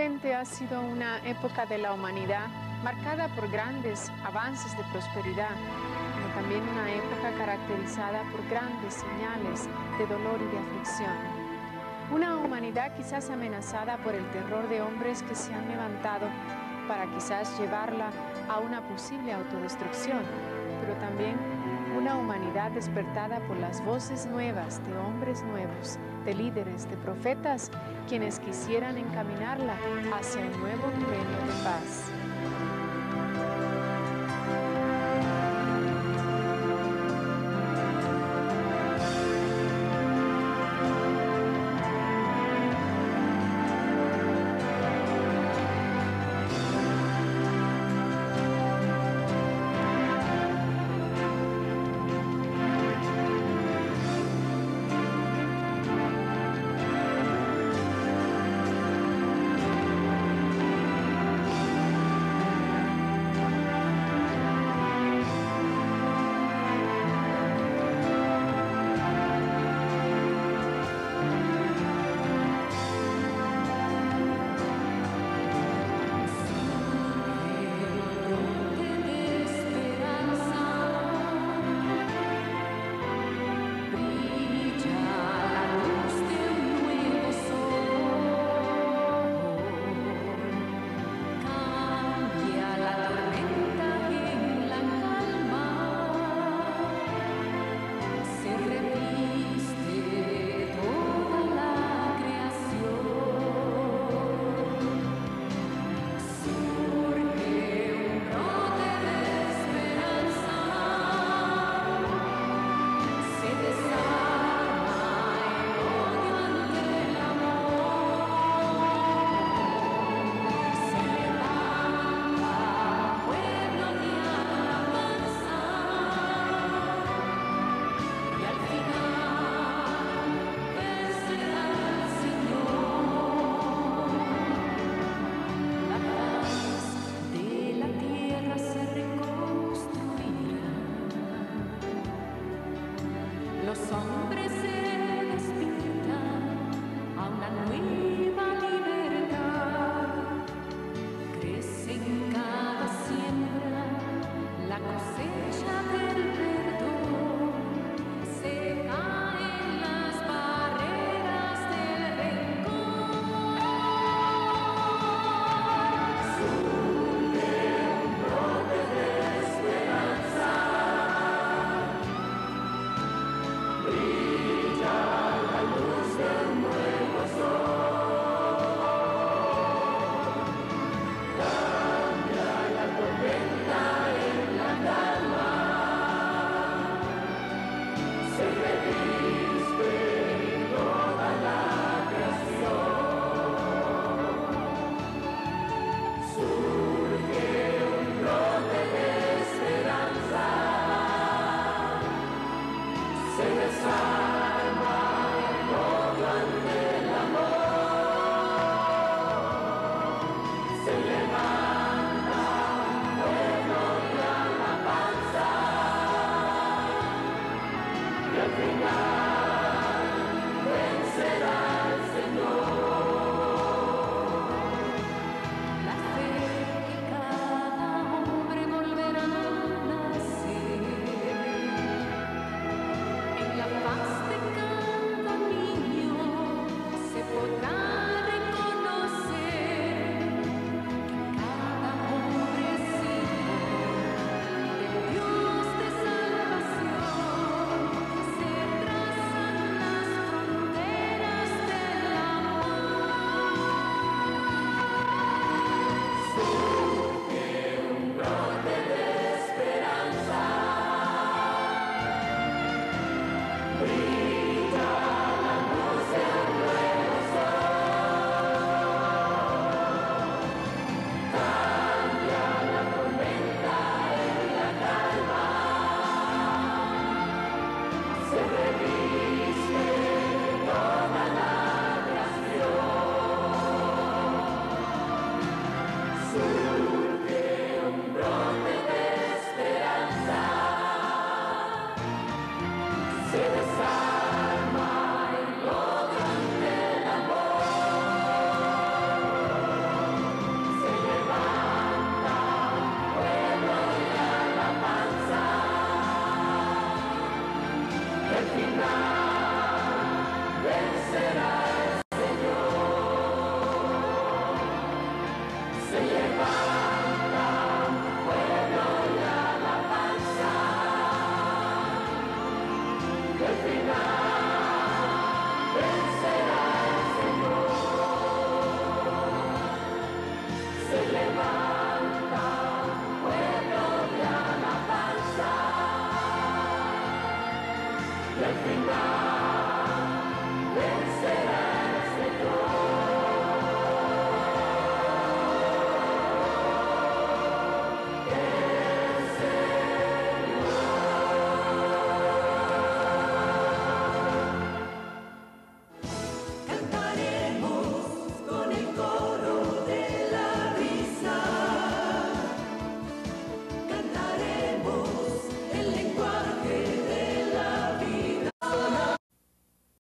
2020 ha sido una época de la humanidad marcada por grandes avances de prosperidad, pero también una época caracterizada por grandes señales de dolor y de aflicción. Una humanidad quizás amenazada por el terror de hombres que se han levantado para quizás llevarla a una posible autodestrucción, pero también una humanidad despertada por las voces nuevas de hombres nuevos, de líderes, de profetas, quienes quisieran encaminarla hacia un nuevo milenio de paz.